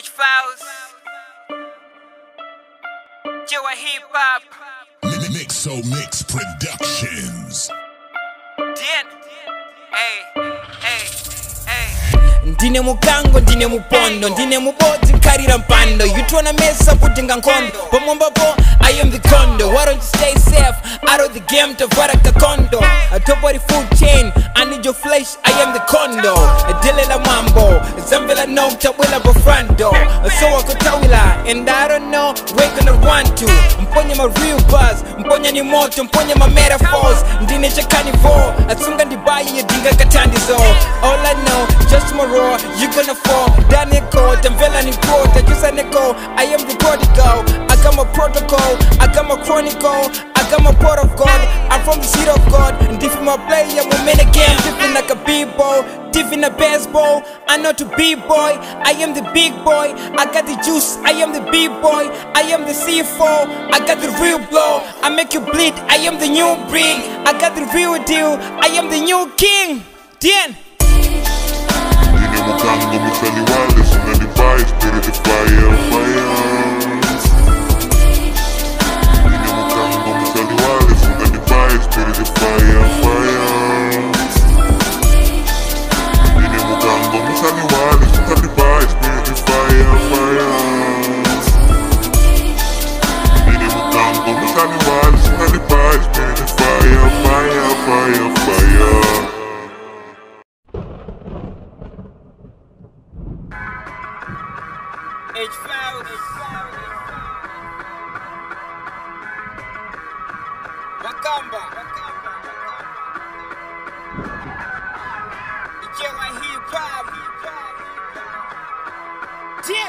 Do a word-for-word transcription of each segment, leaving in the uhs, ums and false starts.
H-Files, Joa Hip Hop, Mixo Mix Productions. Dien, hey, hey, hey. Ndine mukango, ndine mupondo, ndine mubodzi nkarira mpando. You tryna mess up with nkondo, pamwamba po I am the condo. Why don't you stay safe out of the game to varaka kondo? A top of the food chain, I need your flesh, I am the condo. A dele la mambo, zambela no tawila bofrando. So I could tawila, and I don't know we're gonna run to. Mponya my real buzz, mponya ni moto, mponya my metaphors. Ndine cha carnivore, asunga ndibayi yedinga katandizo. All I know, just my raw, you gonna fall. Daniko, tamvela ni quota, jusa neko. I am the prodigal, I got my protocol, I got my chronicle, I got my port of God. I'm from the seed of God, and if my player, I'm in a game, different like a b-boy, different a baseball. I know to b-boy, I am the big boy, I got the juice, I am the b-boy, I am the C four, I got the real blow, I make you bleed, I am the new breed, I got the real deal, I am the new king. Dien. Ndine mukango mutali wale, suna di fire, spirit of fire, fire. Ndine mukango mutali wale, suna di fire, spirit of fire, fire. Ndine mukango mutali wale, suna di fire, spirit of fire, fire. Ndine mukango mutali wale, suna di fire, spirit of fire, fire, fire, fire. H-Files, Wakamba, Joa Hip Hop, Dien,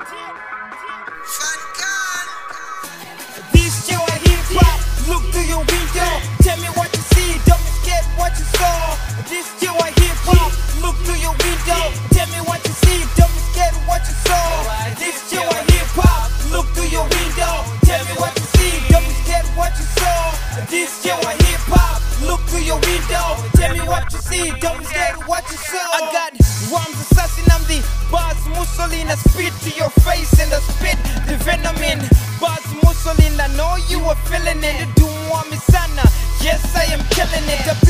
this Joa Hip Hop, look through your window, tell me what you see, don't be scared what you saw. This Joa Hip Hop, look through your window, tell me what you see, don't be scared what you saw. This Joa Hip Hop, look through your window, tell me what you see, don't be scared what you saw. This Joa Hip Hop, look through your window, tell me what you see, don't be scared what you saw. I got rhymes assassin, I'm the Buzz Mussolini, I spit to your face and I spit the venom in. Buzz Mussolini, I know you were feeling it, do want me sana, yes I am killing it.